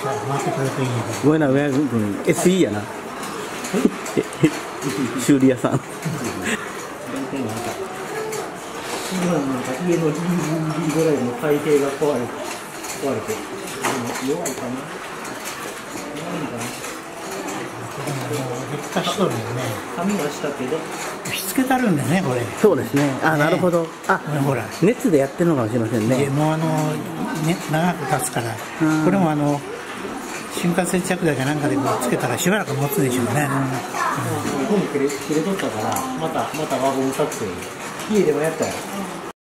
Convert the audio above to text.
回ってくるといいんやけど。 ごめんな、上君、SE やな。修理屋さん。 なんか家の DVD ドライブの開閉が壊れて弱いかな。 劣化しとるよね。 紙はしたけどしつけたるんだね、これ。 そうですね。あ、なるほど。あ、 ほら。 熱でやってるのかもしれませんね。 もうね、長く経つから、これも瞬間接着剤かなんかでつけたらしばらく持つでしょうね。 ゴム切れとったから、またワゴン作成家でもやったよ。